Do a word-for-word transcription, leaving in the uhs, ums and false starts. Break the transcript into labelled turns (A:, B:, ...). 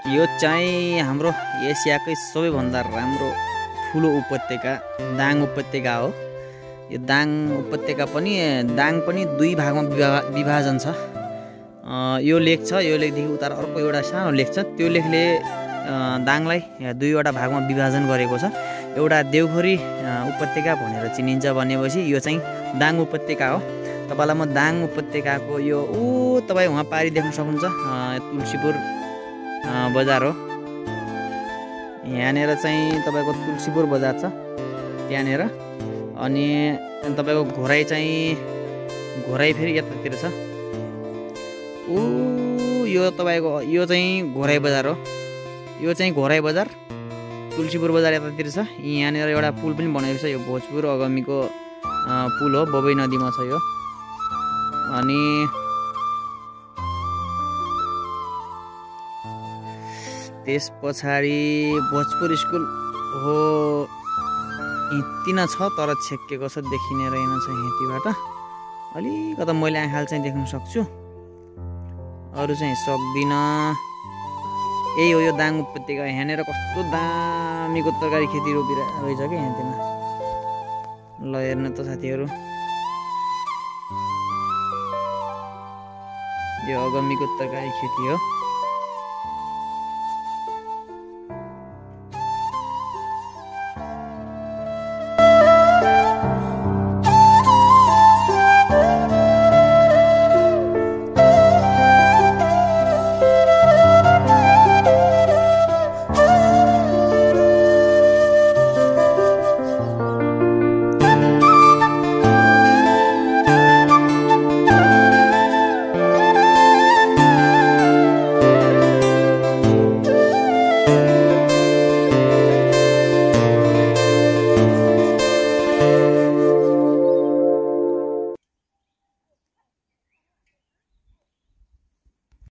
A: यो चाहिँ हाम्रो एसियाकै सबैभन्दा राम्रो ठुलो उपत्यका दाङ उपत्यका हो। यो दाङ उपत्यका पनि दाङ पनि दुई भागमा विभाजन छ। यो लेक छ, यो लेकदेखि उता अर्को एउटा सानो लेक छ। त्यो लेकले दाङलाई दुईवटा भागमा विभाजन गरेको छ। एउटा देवखोरी उपत्यका भनेर चिनिन्छ भनेपछि यो चाहिँ दाङ उपत्यका हो। तपाईँलाई म दाङ उपत्यकाको यो ऊ तपाईँ वहाँ पारी देख्न सक्नुहुन्छ, तुलसीपुर बजार हो। यहाँनिर चाहिँ तपाईँको तुलसीपुर बजार छ त्यहाँनिर। अनि तपाईँको घोराई चाहिँ घोराई फेरि यतातिर छ। ऊ यो तपाईँको यो चाहिँ घोराई बजार हो। यो चाहिँ घोराई बजार, तुलसीपुर बजार यतातिर छ। यहाँनिर एउटा पुल पनि बनेको छ, यो भोजपुर अगमीको पुल हो, बबई नदीमा छ यो। अनि त्यस पछाडि भोजपुर स्कुल हो, हिँतिन छ तर छेक्केको छ, देखिने रहेन छ हिँतीबाट। अलिकता मैले आँखाले चाहिँ देख्न सक्छु, अरू चाहिँ सक्दिनँ। यही हो यो दाङ उपत्यका। यहाँनिर कस्तो दामीको तरकारी खेती रोपिरा रहेछ कि यहाँतिर। ल हेर्नु त साथीहरू, यो अगमीको तरकारी खेती हो।